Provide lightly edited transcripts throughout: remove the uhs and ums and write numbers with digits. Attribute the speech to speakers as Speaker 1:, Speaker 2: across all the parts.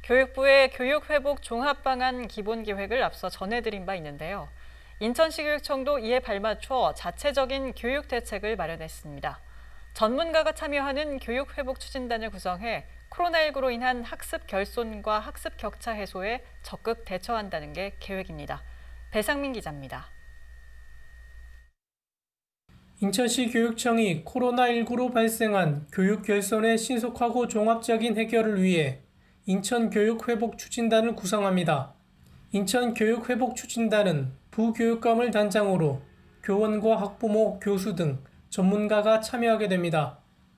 Speaker 1: 교육부의 교육회복 종합방안 기본계획을 앞서 전해드린 바 있는데요. 인천시 교육청도 이에 발맞춰 자체적인 교육 대책을 마련했습니다. 전문가가 참여하는 교육회복 추진단을 구성해 코로나19로 인한 학습 결손과 학습 격차 해소에 적극 대처한다는 게 계획입니다. 배상민 기자입니다.
Speaker 2: 인천시 교육청이 코로나19로 발생한 교육 결손의 신속하고 종합적인 해결을 위해 인천교육회복추진단을 구성합니다. 인천교육회복추진단은 부교육감을 단장으로 교원과 학부모, 교수 등 전문가가 참여하게 됩니다.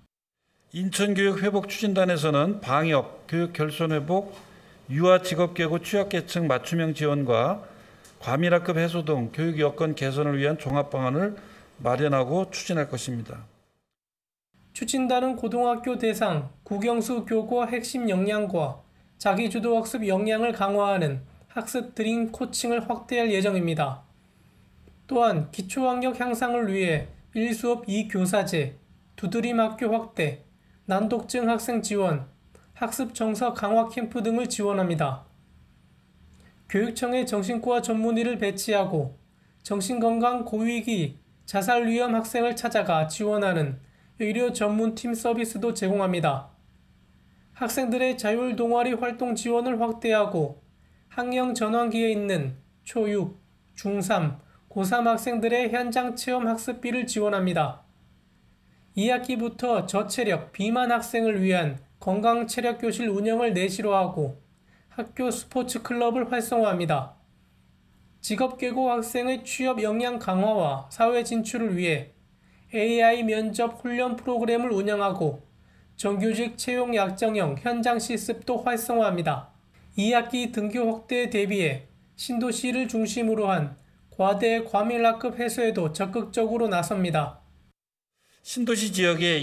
Speaker 3: 인천교육회복추진단에서는 방역, 교육 결손회복, 유아 직업계고 취약계층 맞춤형 지원과 과밀학급 해소 등 교육 여건 개선을 위한 종합방안을 마련하고 추진할 것입니다.
Speaker 2: 추진단은 고등학교 대상 국영수 교과 핵심 역량과 자기주도 학습 역량을 강화하는 학습 드림 코칭을 확대할 예정입니다. 또한 기초학력 향상을 위해 1수업 2교사제, 두드림 학교 확대, 난독증 학생 지원, 학습 정서 강화 캠프 등을 지원합니다. 교육청에 정신과 전문의를 배치하고 정신건강 고위기 자살 위험 학생을 찾아가 지원하는 의료 전문팀 서비스도 제공합니다. 학생들의 자율 동아리 활동 지원을 확대하고 학령 전환기에 있는 초6, 중3, 고3 학생들의 현장 체험 학습비를 지원합니다. 2학기부터 저체력, 비만 학생을 위한 건강체력교실 운영을 내시로 하고 학교 스포츠 클럽을 활성화합니다. 직업계고 학생의 취업 역량 강화와 사회 진출을 위해 AI 면접 훈련 프로그램을 운영하고 정규직 채용 약정형 현장 실습도 활성화합니다. 2학기 등교 확대에 대비해 신도시를 중심으로 한 과대 과밀학급 해소에도 적극적으로 나섭니다.
Speaker 3: 신도시 지역에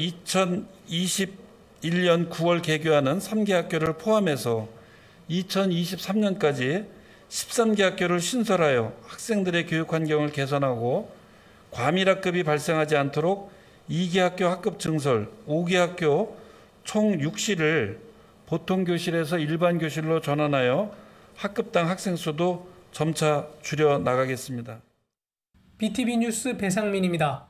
Speaker 3: 2021년 9월 개교하는 3개 학교를 포함해서 2023년까지 13개 학교를 신설하여 학생들의 교육 환경을 개선하고 과밀학급이 발생하지 않도록 2개 학교 학급 증설, 5개 학교 총 6실을 보통교실에서 일반교실로 전환하여 학급당 학생 수도 점차 줄여 나가겠습니다.
Speaker 2: BTV 뉴스 배상민입니다.